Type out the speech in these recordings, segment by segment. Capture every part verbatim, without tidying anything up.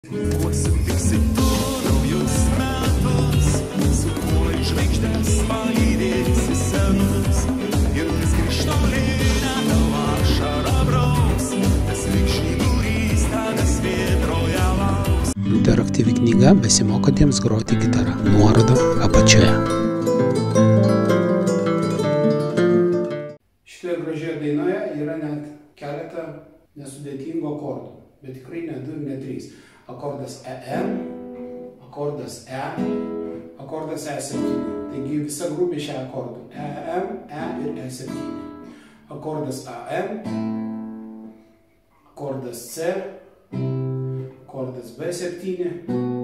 Kuo sutiksi tu naujus metus, su kuo žvaigždės palydėsi senus, ir tas krištolinė tavo ašara brauks, tas vikšrį būrys tavęs vėtroje lauks. Interaktyvi knyga besimokantiems groti gitarą. Nuoroda apačioje. Šitoje gražioje dainoje yra net keletą nesudėtingų akordų, bet tikrai ne du, ne trys. Akordas E M, akordas E, akordas E septyni. Taigi visa grupė šią akordų. E M, E ir E septyni. Akordas A M, akordas C, akordas B septyni.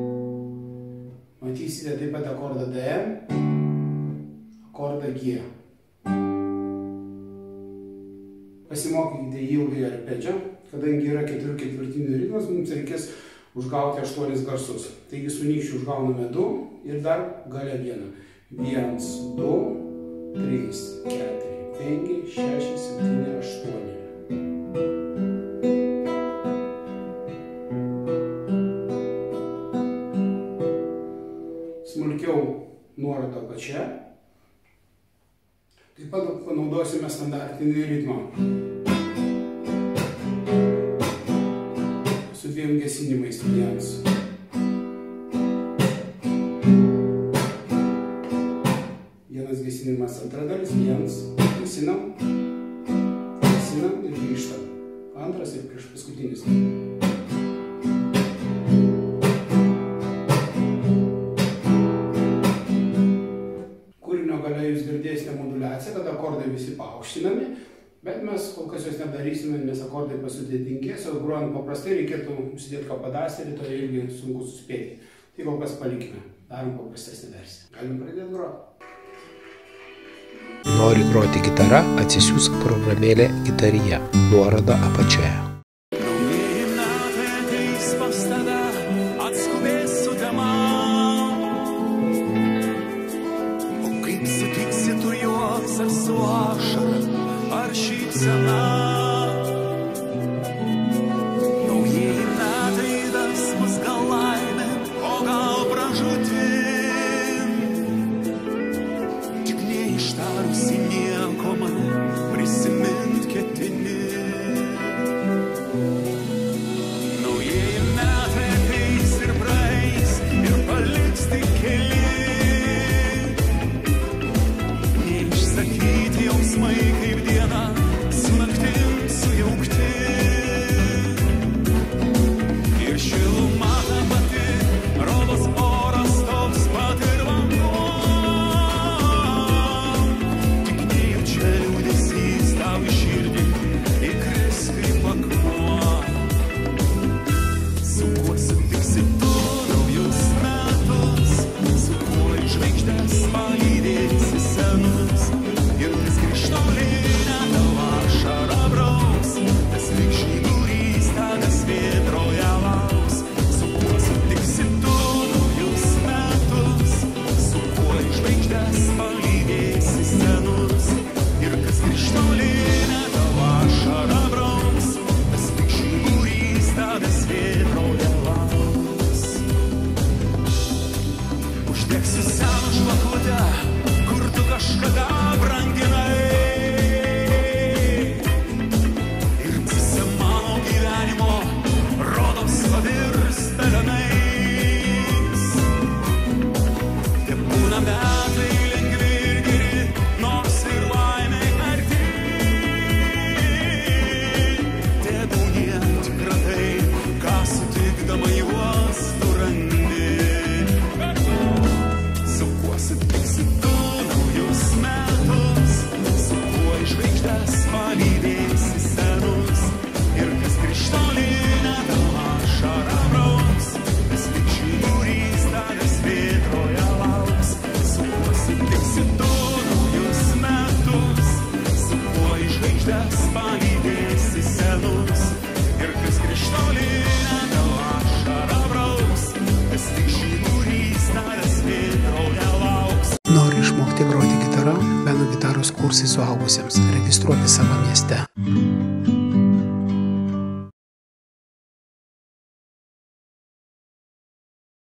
Matysite taip pat akordą D M, akordą G. Pasimokykite ilgai arpedžio, kadangi yra keturių ketvirtinių ritmas, mums reikės užgauti aštuonis garsus. Taigi su nykščiu užgauname du ir dar gale vieną. Vienas, du, trys, keturi, penki, šeši, septyni, aštuoni. Smulkiau nuorodą apačioje. Taip pat panaudosime standartinį ritmą. Su dviem gesinimais. Vienas. Vienas gesinimas, antra dalis. Vienas. Gesinam. Gesinam ir grįžtam. Antras ir prieš paskutinis. Kūrinio gale jūs girdėsite moduliaciją, kad akordai visi paaukštinami, bet mes kol kas jos nedarysime, nes akordai pasudėtingės, o grojant paprastai reikėtų užsidėti kapadasterį, to irgi sunku suspėti. Tai kol kas palikime. Darom paprastesnę versiją. Galim pradėti groti. Nori groti gitarą, atsisiųsk programėlę Gitarija. Nuoroda apačioje. Naujieji metai ateis pas tave, atskubės sutema. O kaip sutiksi tu juos ar su ašara, ar šypsena? Naujieji metai ves mus gal laimėn, o gal pražūtin. Tik neištarusi nieko man prisimint ketini. Naujieji metai ateis ir praeis ir paliks tik keli. Neišsakyti jausmai kaip diena, su naktim sujaukti. Ir šiluma ta pati, rodos oras toks pat ir vanduo. Tik nejučia liūdesys tau į širdį įkris kaip akmuo. Su kuo sutiksi tu naujus metus, su kuo į žvaigždės palydėsi senus, ir tas krištolinė tavo ašara brauks, tas vikšrį būrys tavęs vėtroje lauks. Su kuo sutiksi tu naujus metus, su kuo į žvaigždės palydėsi senus, ir kas krištolinė tavo ašara brauks, tas vikšrį būrys tavęs vėtroje lauks. Uždegsiu seną žvakutę, kur tu kažkada branginai, ir pusė mano gyvenimo rodos pavirs pelenais. Te būna metai lengvi ir geri, nors ir laimei arti. Te būnie tikra tai, ką sutikdama juos tu randi. Su kuo sutiksi tu naujus metus, su kuo į žvaigždės palydėsi senus, ir kas krištolinė tavo ašara brauks, tas vikšrį būrys tavęs vėtroje lauks. Su kuo sutiksi tu naujus metus, su kuo į žvaigždės palydėsi senus, ir kas krištolinė tavo ašara brauks, tas vikšrį būrys tavęs vėtroje lauks. Nori išmokti groti gitarą? Meno gitaros kursai suaugusiems. Registruoti savo mieste.